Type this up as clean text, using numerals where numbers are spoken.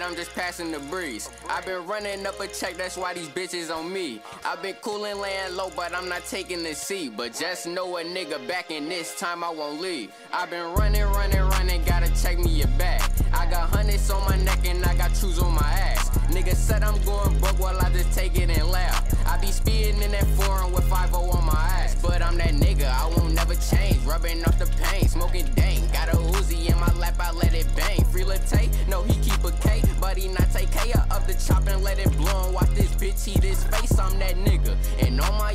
I'm just passing the breeze. I've been running up a check, that's why these bitches on me. I've been coolin', laying low, but I'm not taking the seat. But just know a nigga back in this time I won't leave. I've been running, gotta check me your bag. I got hundreds on my neck and I got trues on my ass. Nigga said I'm going broke, well I just take it and laugh. I be speeding in that foreign with 5-0 on my ass. But I'm that nigga, I won't never change. Rubbing off the pain, smoking dang. Got a Uzi in my lap, I let it bang. Free Latte, no he keep a K, but he not take care of the chop and let it blow. And watch this bitch eat his face, I'm that nigga. And on my